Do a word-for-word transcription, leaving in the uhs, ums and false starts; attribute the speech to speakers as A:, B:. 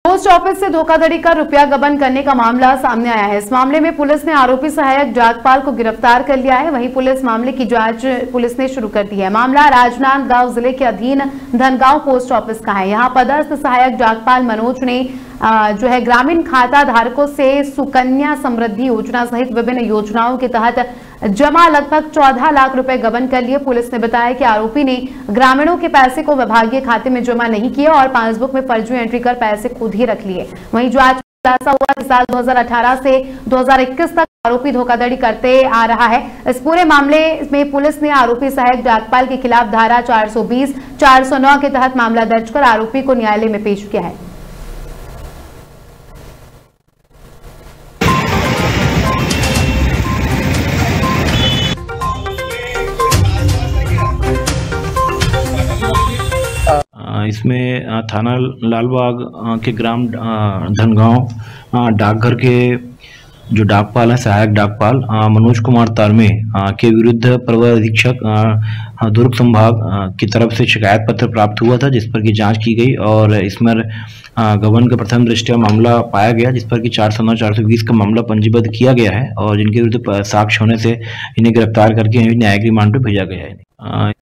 A: Post office से धोखाधड़ी कर रुपया गबन करने का मामला सामने आया है। इस मामले में पुलिस ने आरोपी सहायक डाकपाल को गिरफ्तार कर लिया है। वहीं पुलिस मामले की जांच पुलिस ने शुरू कर दी है। मामला राजनांदगांव जिले के अधीन धनगांव पोस्ट ऑफिस का है। यहां पदस्थ सहायक डाकपाल मनोज ने जो है ग्रामीण खाता धारकों से सुकन्या समृद्धि योजना सहित विभिन्न योजनाओं के तहत जमा लगभग चौदह लाख रुपए गबन कर लिए। पुलिस ने बताया कि आरोपी ने ग्रामीणों के पैसे को विभागीय खाते में जमा नहीं किया और पासबुक में फर्जी एंट्री कर पैसे खुद ही रख लिए। वहीं जांच में खुलासा हुआ कि साल दो हज़ार अठारह से दो हज़ार इक्कीस तक आरोपी धोखाधड़ी करते आ रहा है। इस पूरे मामले में पुलिस ने आरोपी सहायक डाकपाल के खिलाफ धारा चार सौ बीस चार सौ नौ के तहत मामला दर्ज कर आरोपी को न्यायालय में पेश किया है।
B: इसमें थाना लालबाग के ग्राम धनगांव डाकघर के जो डाकपाल हैं सहायक डाकपाल मनोज कुमार तारमे के विरुद्ध प्रवर अधीक्षक दुर्ग संभाग की तरफ से शिकायत पत्र प्राप्त हुआ था, जिस पर की जांच की गई और इसमें गबन का प्रथम दृष्टया मामला पाया गया, जिस पर कि चार सौ नौ चार सौ बीस का मामला पंजीबद्ध किया गया है और जिनके विरुद्ध साक्ष्य होने से इन्हें गिरफ्तार करके न्यायिक रिमांड पर भेजा गया है।